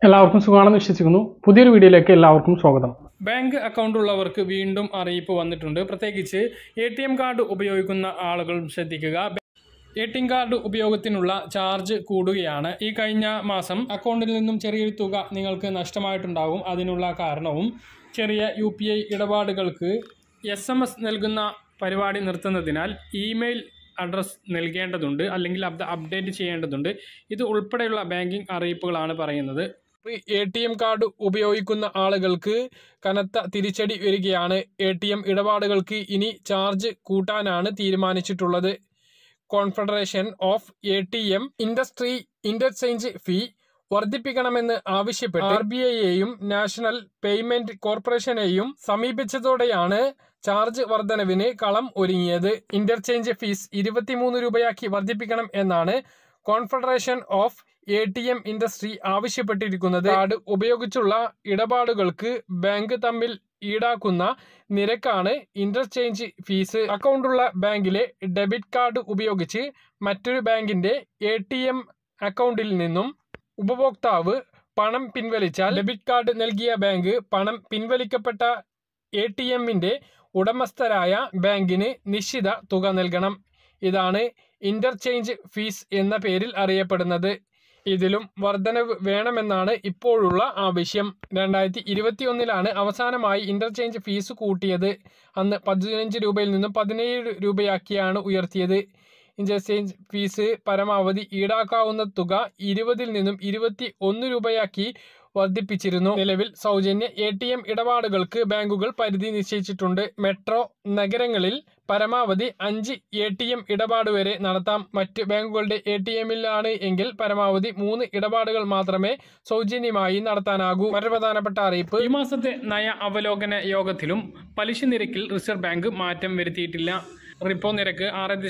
എല്ലാവർക്കും സുഖമാണെന്ന് വിശ്വസിക്കുന്നു. പുതിയൊരു വീഡിയോയിലേക്ക് എല്ലാവർക്കും സ്വാഗതം. ബാങ്ക് അക്കൗണ്ട് ഉള്ളവർക്ക് വീണ്ടും അറിയിപ്പ് വന്നിട്ടുണ്ട്. പ്രത്യേകിച്ച് ATM കാർഡ് ഉപയോഗിക്കുന്ന ആളുകൾ ശ്രദ്ധിക്കുക. ATM കാർഡ് ഉപയോഗത്തിനുള്ള ചാർജ് കൂടുകയാണ്. ഈ കഴിഞ്ഞ മാസം അക്കൗണ്ടിൽ നിന്നും ചെറിയൊരു തുക നിങ്ങൾക്ക് നഷ്ടമായിട്ടുണ്ടാകും. അതിനുള്ള കാരണവും ചെറിയ UPI ഇടപാടുകൾക്ക് SMS നൽകുന്ന പരിപാടി നിർത്തുന്നതിനാൽ ഇമെയിൽ അഡ്രസ്സ് നൽകേണ്ടതുണ്ട്, അല്ലെങ്കിൽ അപ്ഡേറ്റ് ചെയ്യേണ്ടതുണ്ട്. ഇത് ഉൾപ്പെടെയുള്ള ബാങ്കിങ് അറിയിപ്പുകളാണ് പറയുന്നത്. ATM കാർഡ് ഉപയോഗിക്കുന്ന ആളുകൾക്ക് കനത്ത തിരിച്ചടി വരികയാണ്. ATM ഇടപാടുകൾക്ക് ഇനി ചാർജ് കൂട്ടാനാണ് തീരുമാനിച്ചിട്ടുള്ളത്. Confederation of ATM industry interchange fee വർദ്ധിപ്പിക്കണമെന്ന് ആവശ്യപ്പെട്ട് RBIയെയും നാഷണൽ പേയ്മെന്റ് കോർപ്പറേഷനെയും സമീപിച്ചതോടെയാണ് ചാർജ് വർധനവിന് കളം ഒരുങ്ങിയത്. ഇന്റർചേഞ്ച് ഫീസ് 23 രൂപയാക്കി വർദ്ധിപ്പിക്കണം എന്നാണ് കോൺഫെഡറേഷൻ ഓഫ് ATM ഇൻഡസ്ട്രി ആവശ്യപ്പെട്ടിരിക്കുന്നത്. കാർഡ് ഉപയോഗിച്ചുള്ള ഇടപാടുകൾക്ക് ബാങ്ക് തമ്മിൽ ഈടാക്കുന്ന നിരക്കാണ് ഇന്റർചേഞ്ച് ഫീസ്. അക്കൗണ്ടുള്ള ബാങ്കിലെ ഡെബിറ്റ് കാർഡ് ഉപയോഗിച്ച് മറ്റൊരു ബാങ്കിന്റെ ATM അക്കൗണ്ടിൽ നിന്നും ഉപഭോക്താവ് പണം പിൻവലിച്ചാൽ ഡെബിറ്റ് കാർഡ് നൽകിയ ബാങ്ക് പണം പിൻവലിക്കപ്പെട്ട ATMന്റെ ഉടമസ്ഥരായ ബാങ്കിന് നിശ്ചിത തുക നൽകണം. ഇതാണ് ഇന്റർചേഞ്ച് ഫീസ് എന്ന പേരിൽ അറിയപ്പെടുന്നത്. ഇതിലും വർധനവ് വേണമെന്നാണ് ഇപ്പോഴുള്ള ആവശ്യം. 2021 അവസാനമായി ഇന്റർചേഞ്ച് ഫീസ് കൂട്ടിയത്. അന്ന് 15 രൂപയിൽ നിന്നും 17 രൂപയാക്കിയാണ് ഉയർത്തിയത്. ഇന്റർചേഞ്ച് ഫീസ് പരമാവധി ഈടാക്കാവുന്ന തുക 20 നിന്നും 21 രൂപയാക്കി വർദ്ധിപ്പിച്ചിരുന്നു. നിലവിൽ സൗജന്യ ATM ഇടപാടുകൾക്ക് ബാങ്കുകൾ പരിധി നിശ്ചയിച്ചിട്ടുണ്ട്. മെട്രോ നഗരങ്ങളിൽ പരമാവധി 5 ATM ഇടപാട് വരെ നടത്താം. മറ്റ് ബാങ്കുകളുടെ ATMിലാണ് എങ്കിൽ പരമാവധി 3 ഇടപാടുകൾ മാത്രമേ സൗജന്യമായി നടത്താനാകൂ. മറ്റൊരു പ്രധാനപ്പെട്ട അറിയിപ്പ്, ഈ മാസത്തെ നയ അവലോകന യോഗത്തിലും പലിശ നിരക്കിൽ റിസർവ് ബാങ്ക് മാറ്റം വരുത്തിയിട്ടില്ല. റിപ്പോ നിരക്ക്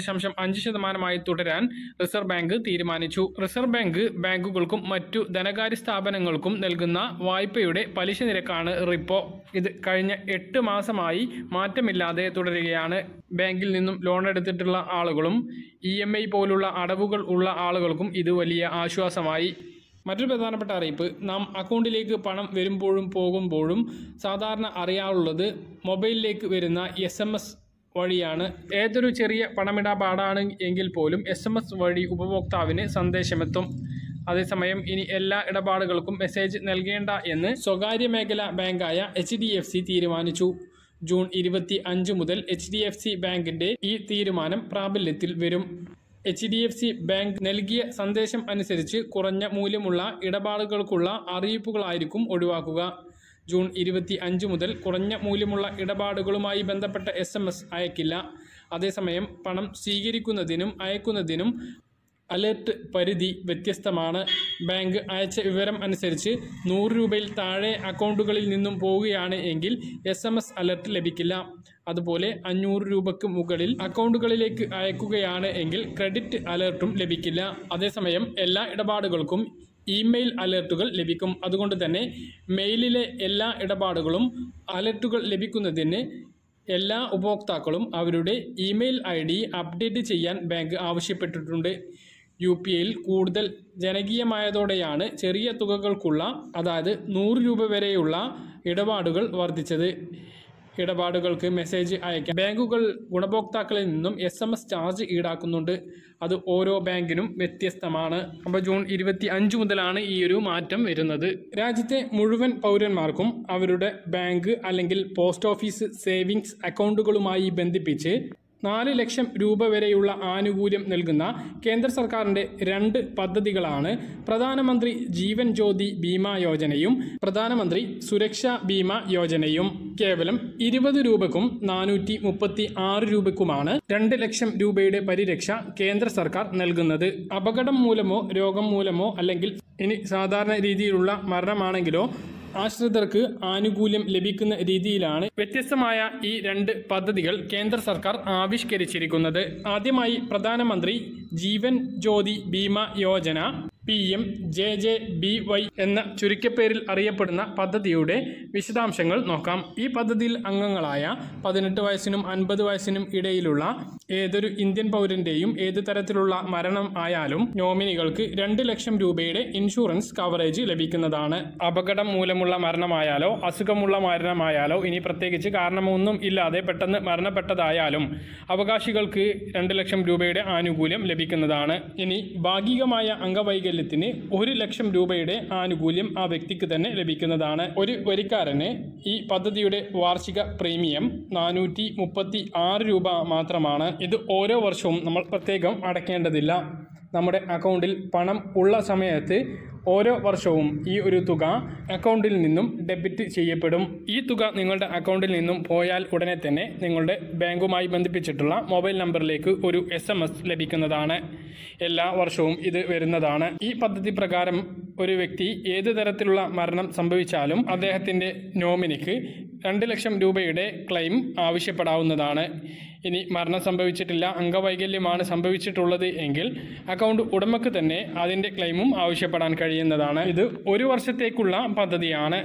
6.5% തുടരാൻ റിസർവ് ബാങ്ക് തീരുമാനിച്ചു. റിസർവ് ബാങ്ക് ബാങ്കുകൾക്കും മറ്റു ധനകാര്യ സ്ഥാപനങ്ങൾക്കും നൽകുന്ന വായ്പയുടെ പലിശ നിരക്കാണ് റിപ്പോ. ഇത് കഴിഞ്ഞ 8 മാസമായി മാറ്റമില്ലാതെ തുടരുകയാണ്. ബാങ്കിൽ നിന്നും ലോൺ എടുത്തിട്ടുള്ള ആളുകളും EMI പോലുള്ള അടവുകൾ ഉള്ള ആളുകൾക്കും ഇത് വലിയ ആശ്വാസമായി. മറ്റൊരു പ്രധാനപ്പെട്ട അറിയിപ്പ്, നാം അക്കൗണ്ടിലേക്ക് പണം വരുമ്പോഴും പോകുമ്പോഴും സാധാരണ അറിയാറുള്ളത് മൊബൈലിലേക്ക് വരുന്ന SMS വഴിയാണ്. ഏതൊരു ചെറിയ പണമിടപാടാണ് എങ്കിൽ പോലും SMS വഴി ഉപഭോക്താവിന് സന്ദേശമെത്തും. അതേസമയം ഇനി എല്ലാ ഇടപാടുകൾക്കും മെസ്സേജ് നൽകേണ്ട എന്ന് സ്വകാര്യ മേഖലാ ബാങ്കായ HDFC തീരുമാനിച്ചു. ജൂൺ 25 മുതൽ HDFC ബാങ്കിന്റെ ഈ തീരുമാനം പ്രാബല്യത്തിൽ വരും. HDFC ബാങ്ക് നൽകിയ സന്ദേശം അനുസരിച്ച് കുറഞ്ഞ മൂല്യമുള്ള ഇടപാടുകൾക്കുള്ള അറിയിപ്പുകളായിരിക്കും ഒഴിവാക്കുക. ജൂൺ 25 മുതൽ കുറഞ്ഞ മൂല്യമുള്ള ഇടപാടുകളുമായി ബന്ധപ്പെട്ട SMS അയക്കില്ല. അതേസമയം പണം സ്വീകരിക്കുന്നതിനും അയക്കുന്നതിനും അലേർട്ട് പരിധി വ്യത്യസ്തമാണ്. ബാങ്ക് അയച്ച വിവരം അനുസരിച്ച് 100 രൂപയിൽ താഴെ അക്കൗണ്ടുകളിൽ നിന്നും പോവുകയാണ് എങ്കിൽ SMS അലർട്ട് ലഭിക്കില്ല. അതുപോലെ 500 രൂപയ്ക്ക് മുകളിൽ അക്കൗണ്ടുകളിലേക്ക് അയക്കുകയാണ് എങ്കിൽ ക്രെഡിറ്റ് അലർട്ടും ലഭിക്കില്ല. അതേസമയം എല്ലാ ഇടപാടുകൾക്കും ഇമെയിൽ അലർട്ടുകൾ ലഭിക്കും. അതുകൊണ്ട് തന്നെ മെയിലിലെ എല്ലാ ഇടപാടുകളും അലർട്ടുകൾ ലഭിക്കുന്നതിന് എല്ലാ ഉപഭോക്താക്കളും അവരുടെ ഇമെയിൽ ID അപ്ഡേറ്റ് ചെയ്യാൻ ബാങ്ക് ആവശ്യപ്പെട്ടിട്ടുണ്ട്. UPIയിൽ കൂടുതൽ ജനകീയമായതോടെയാണ് ചെറിയ തുകകൾക്കുള്ള, അതായത് 100 രൂപ വരെയുള്ള ഇടപാടുകൾ വർദ്ധിച്ചത്. ഇടപാടുകൾക്ക് മെസ്സേജ് അയക്കാൻ ബാങ്കുകൾ ഗുണഭോക്താക്കളിൽ നിന്നും SMS ചാർജ് ഈടാക്കുന്നുണ്ട്. അത് ഓരോ ബാങ്കിനും വ്യത്യസ്തമാണ്. അപ്പോൾ ജൂൺ 25 മുതലാണ് ഈ ഒരു മാറ്റം വരുന്നത്. രാജ്യത്തെ മുഴുവൻ പൗരന്മാർക്കും അവരുടെ ബാങ്ക് അല്ലെങ്കിൽ പോസ്റ്റ് ഓഫീസ് സേവിങ്സ് അക്കൗണ്ടുകളുമായി ബന്ധിപ്പിച്ച് 4 ലക്ഷം രൂപ വരെയുള്ള ആനുകൂല്യം നൽകുന്ന കേന്ദ്ര സർക്കാരിൻ്റെ 2 പദ്ധതികളാണ് പ്രധാനമന്ത്രി ജീവൻ ജ്യോതി ബീമ യോജനയും പ്രധാനമന്ത്രി സുരക്ഷാ ബീമ യോജനയും. കേവലം 20 രൂപക്കും 436 രൂപയ്ക്കുമാണ് 2 ലക്ഷം രൂപയുടെ പരിരക്ഷ കേന്ദ്ര സർക്കാർ നൽകുന്നത്. അപകടം മൂലമോ രോഗം മൂലമോ അല്ലെങ്കിൽ ഇനി സാധാരണ രീതിയിലുള്ള മരണമാണെങ്കിലോ ആശ്രിതർക്ക് ആനുകൂല്യം ലഭിക്കുന്ന രീതിയിലാണ് വ്യത്യസ്തമായ ഈ 2 പദ്ധതികൾ കേന്ദ്ര സർക്കാർ ആവിഷ്കരിച്ചിരിക്കുന്നത്. ആദ്യമായി പ്രധാനമന്ത്രി ജീവൻ ജ്യോതി ബീമ യോജന PMJJBY എന്ന ചുരുക്കപ്പേരിൽ അറിയപ്പെടുന്ന പദ്ധതിയുടെ വിശദാംശങ്ങൾ നോക്കാം. ഈ പദ്ധതിയിൽ അംഗങ്ങളായ 18 വയസ്സിനും 50 വയസ്സിനും ഇടയിലുള്ള ഏതൊരു ഇന്ത്യൻ പൗരന്റെയും ഏത് തരത്തിലുള്ള മരണം ആയാലും നോമിനികൾക്ക് 2 ലക്ഷം രൂപയുടെ ഇൻഷുറൻസ് കവറേജ് ലഭിക്കുന്നതാണ്. അപകടം മൂലമുള്ള മരണമായാലോ അസുഖമുള്ള മരണമായാലോ ഇനി പ്രത്യേകിച്ച് കാരണമൊന്നും ഇല്ലാതെ പെട്ടെന്ന് മരണപ്പെട്ടതായാലും അവകാശികൾക്ക് 2 ലക്ഷം രൂപയുടെ ആനുകൂല്യം ലഭിക്കുന്നതാണ്. ഇനി ഭാഗികമായ അംഗവൈകല്യത്തിന് 1 ലക്ഷം രൂപയുടെ ആനുകൂല്യം ആ വ്യക്തിക്ക് തന്നെ ലഭിക്കുന്നതാണ്. ഒരു വരിക്കാരന് ഈ പദ്ധതിയുടെ വാർഷിക പ്രീമിയം 436 രൂപ മാത്രമാണ്. ഇത് ഓരോ വർഷവും നമ്മൾ പ്രത്യേകം അടയ്ക്കേണ്ടതില്ല. നമ്മുടെ അക്കൗണ്ടിൽ പണം ഉള്ള സമയത്ത് ഓരോ വർഷവും ഈ ഒരു തുക അക്കൗണ്ടിൽ നിന്നും ഡെബിറ്റ് ചെയ്യപ്പെടും. ഈ തുക നിങ്ങളുടെ അക്കൗണ്ടിൽ നിന്നും പോയാൽ ഉടനെ തന്നെ നിങ്ങളുടെ ബാങ്കുമായി ബന്ധിപ്പിച്ചിട്ടുള്ള മൊബൈൽ നമ്പറിലേക്ക് ഒരു SMS ലഭിക്കുന്നതാണ്. എല്ലാ വർഷവും ഇത് വരുന്നതാണ്. ഈ പദ്ധതി പ്രകാരം ഒരു വ്യക്തി ഏത് തരത്തിലുള്ള മരണം സംഭവിച്ചാലും അദ്ദേഹത്തിൻ്റെ നോമിനിക്ക് 2 ലക്ഷം രൂപയുടെ ക്ലെയിം ആവശ്യപ്പെടാവുന്നതാണ്. ഇനി മരണം സംഭവിച്ചിട്ടില്ല, അംഗവൈകല്യമാണ് സംഭവിച്ചിട്ടുള്ളത് എങ്കിൽ അക്കൗണ്ട് ഉടമയ്ക്ക് തന്നെ അതിൻ്റെ ക്ലെയിമും ആവശ്യപ്പെടാൻ കഴിയുന്നതാണ്. ഇത് 1 വർഷത്തേക്കുള്ള പദ്ധതിയാണ്.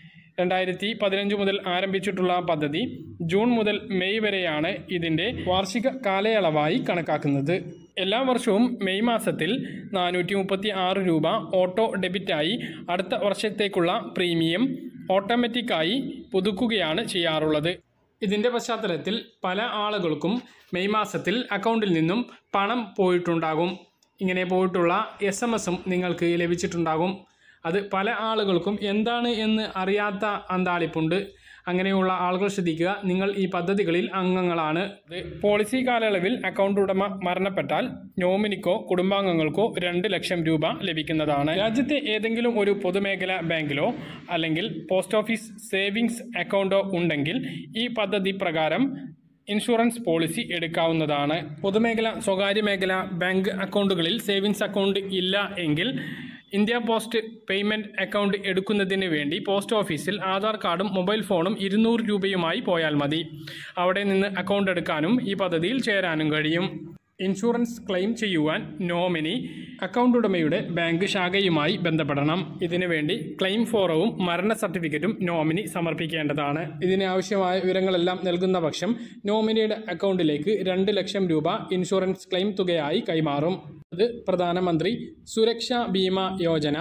2015 മുതൽ ആരംഭിച്ചിട്ടുള്ള പദ്ധതി ജൂൺ മുതൽ മെയ് വരെയാണ് ഇതിൻ്റെ വാർഷിക കാലയളവായി കണക്കാക്കുന്നത്. എല്ലാ വർഷവും മെയ് മാസത്തിൽ 436 രൂപ ഓട്ടോ ഡെബിറ്റായി അടുത്ത വർഷത്തേക്കുള്ള പ്രീമിയം ഓട്ടോമാറ്റിക്കായി പുതുക്കുകയാണ് ചെയ്യാറുള്ളത്. ഇതിൻ്റെ പശ്ചാത്തലത്തിൽ പല ആളുകൾക്കും മെയ് മാസത്തിൽ അക്കൗണ്ടിൽ നിന്നും പണം പോയിട്ടുണ്ടാകും. ഇങ്ങനെ പോയിട്ടുള്ള SMS-ഉം നിങ്ങൾക്ക് ലഭിച്ചിട്ടുണ്ടാകും. അത് പല ആളുകൾക്കും എന്താണ് എന്ന് അറിയാത്ത അന്താളിപ്പുണ്ട്. അങ്ങനെയുള്ള ആളുകൾ ശ്രദ്ധിക്കുക, നിങ്ങൾ ഈ പദ്ധതികളിൽ അംഗങ്ങളാണ്. പോളിസി കാലയളവിൽ അക്കൗണ്ട് ഉടമ മരണപ്പെട്ടാൽ നോമിനിക്കോ കുടുംബാംഗങ്ങൾക്കോ 2 ലക്ഷം രൂപ ലഭിക്കുന്നതാണ്. രാജ്യത്തെ ഏതെങ്കിലും ഒരു പൊതുമേഖലാ ബാങ്കിലോ അല്ലെങ്കിൽ പോസ്റ്റ് ഓഫീസ് സേവിങ്സ് അക്കൗണ്ടോ ഉണ്ടെങ്കിൽ ഈ പദ്ധതി പ്രകാരം ഇൻഷുറൻസ് പോളിസി എടുക്കാവുന്നതാണ്. പൊതുമേഖല, സ്വകാര്യ മേഖല ബാങ്ക് അക്കൗണ്ടുകളിൽ സേവിങ്സ് അക്കൗണ്ട് ഇല്ല എങ്കിൽ ഇന്ത്യ പോസ്റ്റ് പേയ്മെൻറ്റ് അക്കൗണ്ട് എടുക്കുന്നതിന് വേണ്ടി പോസ്റ്റ് ഓഫീസിൽ ആധാർ കാർഡും മൊബൈൽ ഫോണും 200 രൂപയുമായി പോയാൽ മതി. അവിടെ നിന്ന് അക്കൗണ്ട് എടുക്കാനും ഈ പദ്ധതിയിൽ ചേരാനും കഴിയും. ഇൻഷുറൻസ് ക്ലെയിം ചെയ്യുവാൻ നോമിനി അക്കൗണ്ട് ഉടമയുടെ ബാങ്ക് ശാഖയുമായി ബന്ധപ്പെടണം. ഇതിനു വേണ്ടി ക്ലെയിം ഫോറവും മരണ സർട്ടിഫിക്കറ്റും നോമിനി സമർപ്പിക്കേണ്ടതാണ്. ഇതിന് ആവശ്യമായ വിവരങ്ങളെല്ലാം നൽകുന്ന പക്ഷം നോമിനിയുടെ അക്കൗണ്ടിലേക്ക് 2 ലക്ഷം രൂപ ഇൻഷുറൻസ് ക്ലെയിം തുകയായി കൈമാറും. അത് പ്രധാനമന്ത്രി സുരക്ഷാ ബീമ യോജന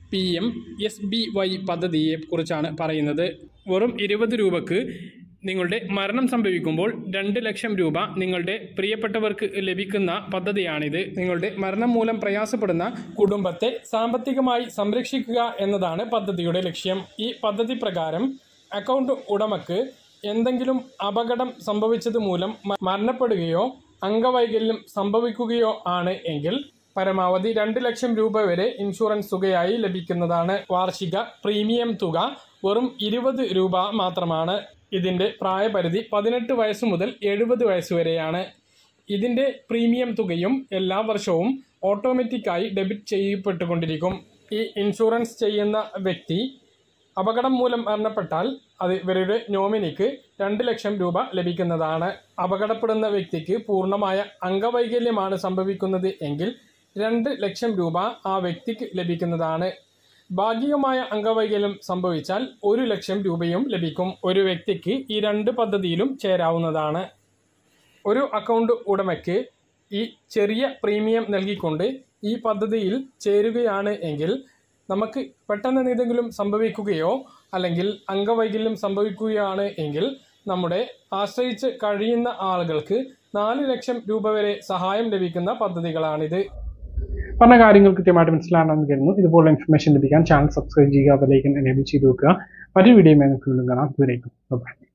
PMSBY പദ്ധതിയെ കുറിച്ചാണ് പറയുന്നത്. വെറും 20 രൂപക്ക് നിങ്ങളുടെ മരണം സംഭവിക്കുമ്പോൾ 2 ലക്ഷം രൂപ നിങ്ങളുടെ പ്രിയപ്പെട്ടവർക്ക് ലഭിക്കുന്ന പദ്ധതിയാണിത്. നിങ്ങളുടെ മരണം മൂലം പ്രയാസപ്പെടുന്ന കുടുംബത്തെ സാമ്പത്തികമായി സംരക്ഷിക്കുക എന്നതാണ് പദ്ധതിയുടെ ലക്ഷ്യം. ഈ പദ്ധതി പ്രകാരം അക്കൗണ്ട് ഉടമയ്ക്ക് എന്തെങ്കിലും അപകടം സംഭവിച്ചത് മൂലം മരണപ്പെടുകയോ അംഗവൈകല്യം സംഭവിക്കുകയോ ആണ് എങ്കിൽ പരമാവധി 2 ലക്ഷം രൂപ വരെ ഇൻഷുറൻസ് തുകയായി ലഭിക്കുന്നതാണ്. വാർഷിക പ്രീമിയം തുക വെറും 20 രൂപ മാത്രമാണ്. ഇതിൻ്റെ പ്രായപരിധി 18 വയസ്സ് മുതൽ 70 വയസ്സ് വരെയാണ്. ഇതിൻ്റെ പ്രീമിയം തുകയും എല്ലാ വർഷവും ഓട്ടോമാറ്റിക്കായി ഡെബിറ്റ് ചെയ്യപ്പെട്ടുകൊണ്ടിരിക്കും. ഈ ഇൻഷുറൻസ് ചെയ്യുന്ന വ്യക്തി അപകടം മൂലം മരണപ്പെട്ടാൽ അത് ഇവരുടെ നോമിനിക്ക് 2 ലക്ഷം രൂപ ലഭിക്കുന്നതാണ്. അപകടപ്പെടുന്ന വ്യക്തിക്ക് പൂർണ്ണമായ അംഗവൈകല്യമാണ് സംഭവിക്കുന്നത് എങ്കിൽ 2 ലക്ഷം രൂപ ആ വ്യക്തിക്ക് ലഭിക്കുന്നതാണ്. ഭാഗികമായ അംഗവൈകല്യം സംഭവിച്ചാൽ 1 ലക്ഷം രൂപയും ലഭിക്കും. ഒരു വ്യക്തിക്ക് ഈ 2 പദ്ധതിയിലും ചേരാവുന്നതാണ്. ഒരു അക്കൗണ്ട് ഉടമയ്ക്ക് ഈ ചെറിയ പ്രീമിയം നൽകിക്കൊണ്ട് ഈ പദ്ധതിയിൽ ചേരുകയാണ് എങ്കിൽ നമുക്ക് പെട്ടെന്ന് എന്തെങ്കിലും സംഭവിക്കുകയോ അല്ലെങ്കിൽ അംഗവൈകല്യം സംഭവിക്കുകയാണ് എങ്കിൽ നമ്മുടെ ആശ്രയിച്ച് കഴിയുന്ന ആളുകൾക്ക് 4 ലക്ഷം രൂപ വരെ സഹായം ലഭിക്കുന്ന പദ്ധതികളാണിത്. പറഞ്ഞ കാര്യങ്ങൾ കൃത്യമായിട്ട് മനസ്സിലാണെന്ന് കരുതുന്നു. ഇതുപോലുള്ള ഇൻഫർമേഷൻ ലഭിക്കാൻ ചാനൽ സബ്സ്ക്രൈബ് ചെയ്യുക, ബെൽ ഐക്കൺ എനേബിൾ ചെയ്ത് വെക്കുക. മറ്റൊരു വീഡിയോയുമായി നമുക്ക് വീണ്ടും കാണാം. ഇതുവരേക്കും ബൈ.